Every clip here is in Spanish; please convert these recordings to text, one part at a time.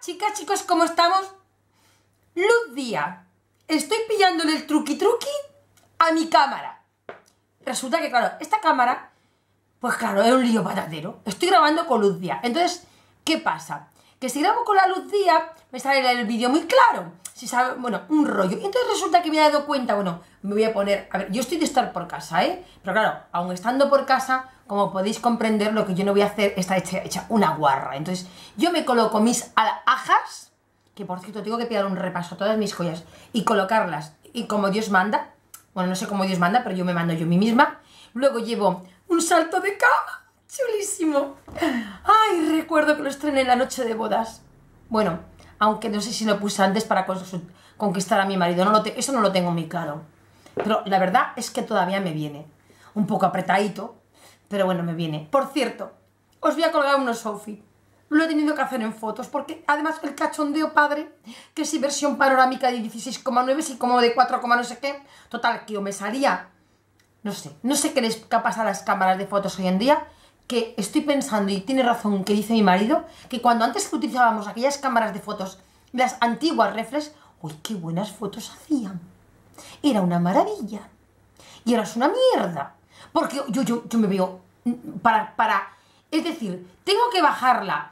Chicas, chicos, ¿cómo estamos? Luz día. Estoy pillándole el truqui a mi cámara. Resulta que, claro, esta cámara, pues claro, es un lío patatero. Estoy grabando con luz día. Entonces, ¿qué pasa? Que si grabo con la luz día, me sale el vídeo muy claro. Si sabe, bueno, un rollo. Entonces resulta que me he dado cuenta, bueno, me voy a poner... A ver, yo estoy de estar por casa, ¿eh? Pero claro, aun estando por casa, como podéis comprender, lo que yo no voy a hacer está hecha una guarra. Entonces, yo me coloco mis alhajas, que por cierto, tengo que pegar un repaso a todas mis joyas, y colocarlas, y como Dios manda, bueno, no sé cómo Dios manda, pero yo me mando yo a mí misma. Luego llevo un salto de cama, chulísimo. Ay, recuerdo que lo estrené en la noche de bodas. Bueno, aunque no sé si lo puse antes para conquistar a mi marido, eso no lo tengo muy claro. Pero la verdad es que todavía me viene. Un poco apretadito, pero bueno, me viene. Por cierto, os voy a colgar unos outfits. Lo he tenido que hacer en fotos, porque además el cachondeo padre, que si versión panorámica de 16,9, si como de 4, no sé qué, total, que o me salía, no sé qué les pasa a las cámaras de fotos hoy en día, que estoy pensando, y tiene razón que dice mi marido, que cuando antes utilizábamos aquellas cámaras de fotos, las antiguas reflex, uy, qué buenas fotos hacían. Era una maravilla. Y ahora es una mierda. Porque yo me veo es decir, tengo que bajarla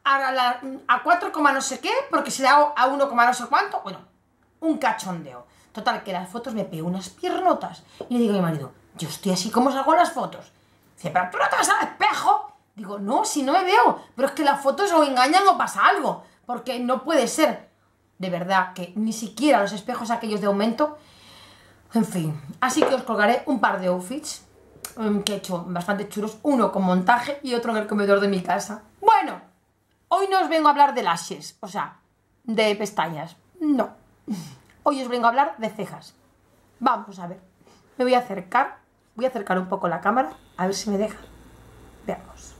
a 4, no sé qué, porque se da a 1, no sé cuánto. Bueno, un cachondeo. Total, que las fotos me pego unas piernotas. Y le digo a mi marido, yo estoy así como salgo en las fotos. Dice, pero tú no te vas al espejo. Digo, no, si no me veo. Pero es que las fotos o engañan o pasa algo. Porque no puede ser. De verdad, que ni siquiera los espejos aquellos de aumento. En fin, así que os colgaré un par de outfits que he hecho bastante chulos. Uno con montaje y otro en el comedor de mi casa. Bueno, hoy no os vengo a hablar de lashes, o sea, de pestañas. No. Hoy os vengo a hablar de cejas. Vamos a ver. Me voy a acercar un poco la cámara, a ver si me deja. Veamos.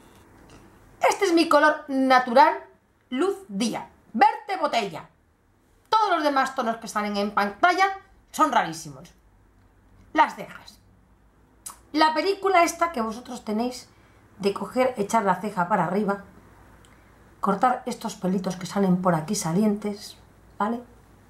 Este es mi color natural, luz día, verde botella. Todos los demás tonos que salen en pantalla son rarísimos. Las cejas. La película esta que vosotros tenéis de coger, echar la ceja para arriba, cortar estos pelitos que salen por aquí salientes, ¿vale?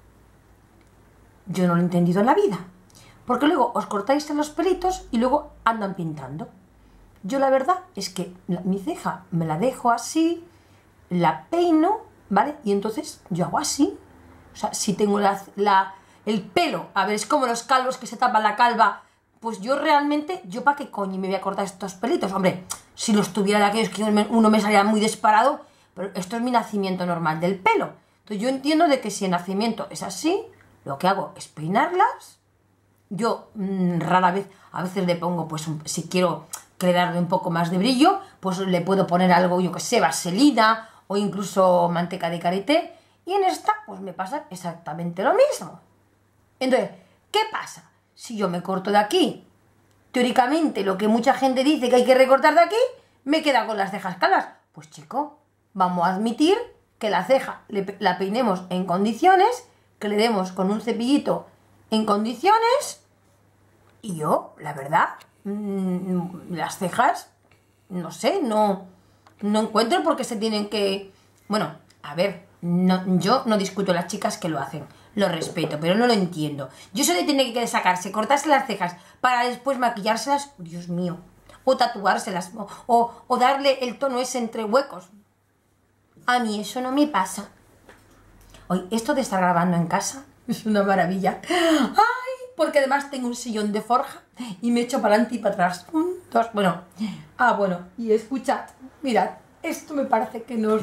Yo no lo he entendido en la vida. Porque luego os cortáis en los pelitos y luego andan pintando. Yo la verdad es que mi ceja me la dejo así, la peino, ¿vale? Y entonces yo hago así. O sea, si tengo el pelo, a ver, es como los calvos que se tapan la calva, pues yo realmente, ¿yo para qué coño me voy a cortar estos pelitos? Hombre, si los tuviera de aquellos que uno me salía muy disparado, pero esto es mi nacimiento normal del pelo. Entonces yo entiendo de que si el nacimiento es así, lo que hago es peinarlas. Yo rara vez, a veces le pongo, pues si quiero darle un poco más de brillo, pues le puedo poner algo, yo que sé, vaselina o incluso manteca de karité. Y en esta, pues me pasa exactamente lo mismo. Entonces, ¿qué pasa? Si yo me corto de aquí, teóricamente lo que mucha gente dice que hay que recortar de aquí, me queda con las cejas calvas. Pues chico, vamos a admitir que la ceja la peinemos en condiciones, que le demos con un cepillito en condiciones, y yo, la verdad, las cejas, no sé, no encuentro por qué se tienen que... Bueno, a ver, yo no discuto a las chicas que lo hacen, lo respeto, pero no lo entiendo. Yo eso de tener que sacarse, cortarse las cejas para después maquillárselas, Dios mío, o tatuárselas, o darle el tono ese entre huecos. A mí eso no me pasa. Oye, esto de estar grabando en casa es una maravilla. ¡Ay! Porque además tengo un sillón de forja y me echo para adelante y para atrás. 1, 2, bueno. Ah, bueno, y escuchad, mirad, esto me parece que no os...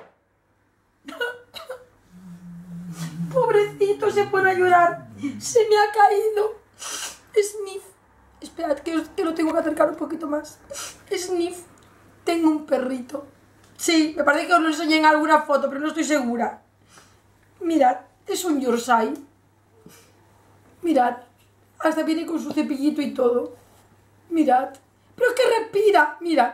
Pobrecito, se pone a llorar. Se me ha caído. Sniff. Esperad, que lo tengo que acercar un poquito más. Sniff. Tengo un perrito. Sí, me parece que os lo enseñé en alguna foto, pero no estoy segura. Mirad, es un Yorkshire. Mirad, hasta viene con su cepillito y todo. Mirad. Pero es que respira, mirad.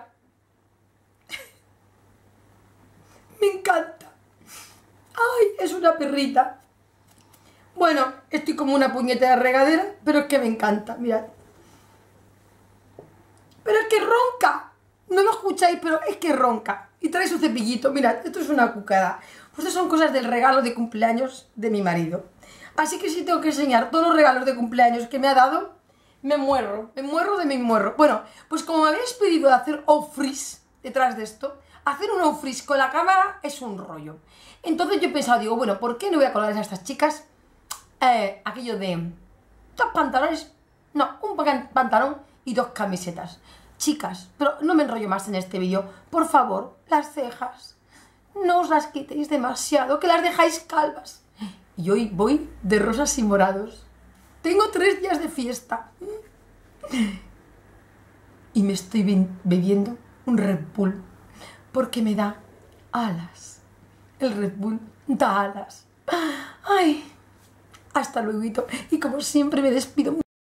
Me encanta. Ay, es una perrita. Bueno, estoy como una puñetera regadera, pero es que me encanta, mirad. Pero es que ronca. No lo escucháis, pero es que ronca. y trae su cepillito. Mirad, esto es una cucada. Pues estas son cosas del regalo de cumpleaños de mi marido. Así que si tengo que enseñar todos los regalos de cumpleaños que me ha dado, me muerro de mi muerro. Bueno, pues como me habéis pedido de hacer off-freeze detrás de esto, hacer un off-freeze con la cámara es un rollo. Entonces yo he pensado, digo, bueno, ¿por qué no voy a colarles a estas chicas aquello de dos pantalones? No, un pantalón y dos camisetas. Chicas, pero no me enrollo más en este vídeo. Por favor, las cejas, no os las quitéis demasiado, que las dejáis calvas. Y hoy voy de rosas y morados. Tengo 3 días de fiesta. Y me estoy bebiendo un Red Bull. Porque me da alas. El Red Bull da alas. Ay, hasta luego. Y como siempre me despido.